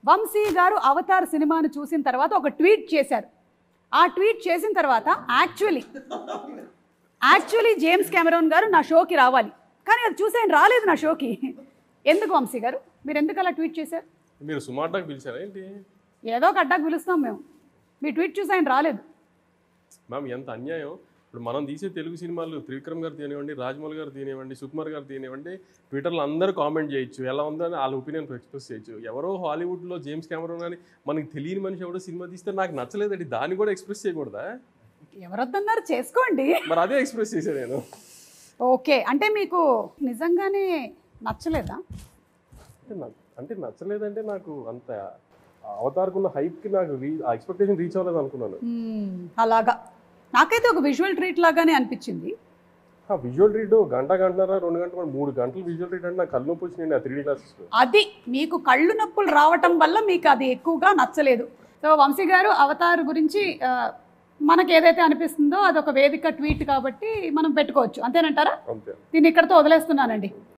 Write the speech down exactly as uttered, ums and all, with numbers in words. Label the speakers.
Speaker 1: వంశీ గారు అవతార్ సినిమాను చూసిన తర్వాత ఒక ట్వీట్ చేశారు. ఆ ట్వీట్ చేసిన తర్వాత యాక్చువల్లీ యాక్చువల్లీ జేమ్స్ కెమెరాన్ గారు నా షోకి రావాలి, కానీ అది చూసి ఆయన రాలేదు నా షోకి. ఎందుకు వంశీ గారు మీరు ఎందుకు అలా ట్వీట్ చేశారు?
Speaker 2: మీరు సుమార్టాకి పిలిచారా ఏంటి?
Speaker 1: ఏదో ఒక అడ్డాకు పిలుస్తాం మేము, మీ ట్వీట్ చూసి ఆయన రాలేదు.
Speaker 2: మ్యామ్ ఎంత అన్యాయం. ఇప్పుడు మనం తీసే తెలుగు సినిమాలు త్రివిక్రమ్ గారు తీయనివ్వండి, రాజమౌళి గారు తీయనివ్వండి, సుకుమార్ గారు తీయనివ్వండి, ట్విట్టర్లో అందరూ కామెంట్ చేయొచ్చు, ఎలా ఉందో అని వాళ్ళ ఒపీనియన్ ఎక్స్ప్రెస్ చేయొచ్చు. ఎవరో హాలీవుడ్లో జేమ్స్ కెమెరాన్ అని మనకి తెలియని మనిషి ఎవడో సినిమా తీస్తే నాకు నచ్చలేదండి, దాన్ని కూడా ఎక్స్ప్రెస్ చేయకూడదా?
Speaker 1: ఎవరొద్దన్నారు, చేసుకోండి.
Speaker 2: మరి అదే ఎక్స్ప్రెస్ చేశాను నేను.
Speaker 1: ఓకే, అంటే మీకు నిజంగానే నచ్చలేదా?
Speaker 2: అంటే అంటే నచ్చలేదంటే నాకు అంత అవతారుకున్న హైప్కి నాకు రీ ఆ ఎక్స్పెక్టేషన్ రీచ్ అవ్వలేదు అనుకున్నాను.
Speaker 1: అలాగా నాకైతే ఒక విజువల్ ట్రీట్ లాగానే అనిపించింది.
Speaker 2: విజువల్ ట్రీట్ గంట గంటన్నర రెండు గంటలు మూడు గంటలు విజువల్ ట్రీట్ అంటే నాకు కళ్ళు నొప్పి వచ్చినాయండి ఆ త్రీ డీ క్లాసెస్.
Speaker 1: అది మీకు కళ్ళు నొప్పులు రావటం వల్ల మీకు అది ఎక్కువగా నచ్చలేదు. సో వంశీ గారు అవతార్ గురించి మనకు ఏదైతే అనిపిస్తుందో అది ఒక వేదిక ట్వీట్ కాబట్టి మనం పెట్టుకోవచ్చు, అంతేనంటారా?
Speaker 2: అంతే.
Speaker 1: దీన్ని ఇక్కడితో వదిలేస్తున్నానండి.